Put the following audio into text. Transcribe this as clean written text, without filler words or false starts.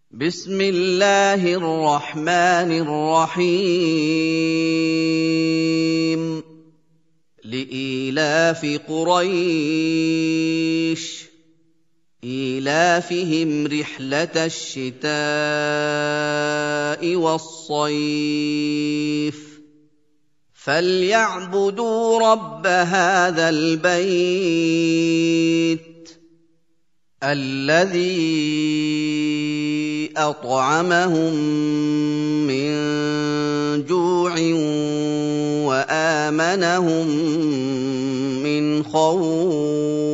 بسم الله الرحمن الرحيم لإيلاف قريش إيلافهم رحلة الشتاء والصيف فليعبدوا رب هذا البيت الذي أطعمهم من جوع وآمنهم من خوف